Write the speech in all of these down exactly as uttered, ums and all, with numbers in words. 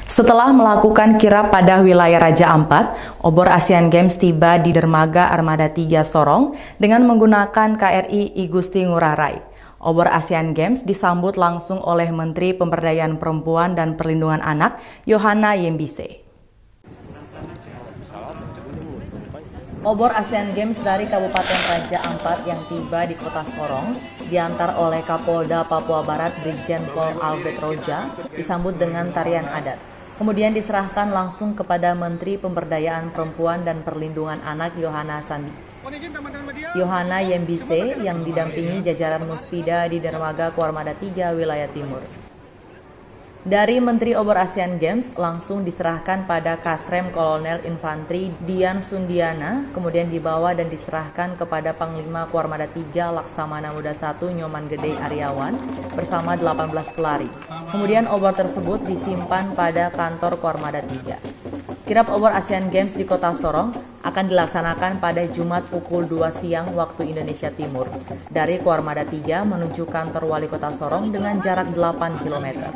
Setelah melakukan kirap pada wilayah Raja Ampat, obor Asian Games tiba di dermaga Armada tiga Sorong dengan menggunakan K R I Igusti Ngurah Rai. Obor Asian Games disambut langsung oleh Menteri Pemberdayaan Perempuan dan Perlindungan Anak, Yohana Yembise. Obor Asian Games dari Kabupaten Raja Ampat yang tiba di Kota Sorong diantar oleh Kapolda Papua Barat Brigjen Pol Albert Roja disambut dengan tarian adat. Kemudian diserahkan langsung kepada Menteri Pemberdayaan Perempuan dan Perlindungan Anak Yohana Sambi. Yohana Yembise yang didampingi jajaran Muspida di dermaga Kuarmada tiga wilayah timur. Dari Menteri Obor Asian Games langsung diserahkan pada Kasrem Kolonel Infantri Dian Sundiana, kemudian dibawa dan diserahkan kepada Panglima Kuarmada tiga Laksamana Muda satu Nyoman Gede Aryawan bersama delapan belas pelari. Kemudian obor tersebut disimpan pada kantor Kuarmada tiga. Kirap obor Asian Games di Kota Sorong akan dilaksanakan pada Jumat pukul dua siang waktu Indonesia Timur dari Kuarmada tiga menuju kantor Wali Kota Sorong dengan jarak delapan kilometer.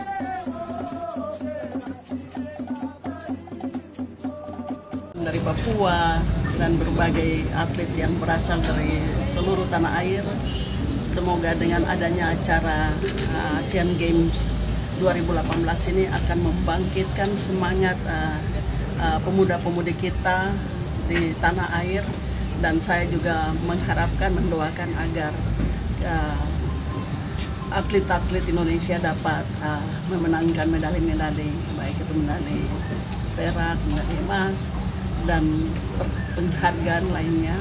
Dari Papua dan berbagai atlet yang berasal dari seluruh tanah air. Semoga dengan adanya acara Asian Games dua ribu delapan belas ini akan membangkitkan semangat uh, uh, pemuda-pemudi kita di tanah air, dan saya juga mengharapkan, mendoakan agar uh, atlet-atlet Indonesia dapat uh, memenangkan medali-medali, baik itu medali perak, medali emas, dan penghargaan lainnya.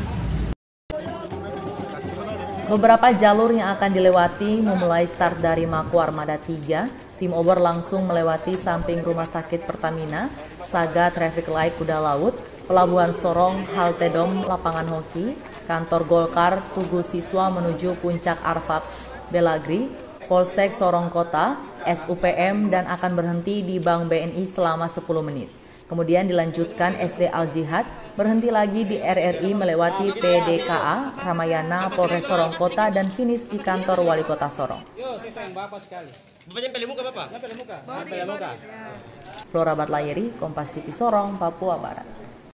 Beberapa jalur yang akan dilewati memulai start dari Mako Armada tiga, tim obor langsung melewati samping Rumah Sakit Pertamina, Saga Traffic Light Kuda Laut, Pelabuhan Sorong, Halte Dom Lapangan Hoki, Kantor Golkar, Tugu Siswa menuju Puncak Arfak Belagri, Polsek Sorong Kota, S U P M, dan akan berhenti di Bank B N I selama sepuluh menit. Kemudian dilanjutkan S D Al Jihad, berhenti lagi di R R I melewati P D K A, Ramayana, Polres Sorong Kota, dan finish di kantor Wali Kota Sorong. Flora Batlayeri, Kompas T V Sorong, Papua Barat.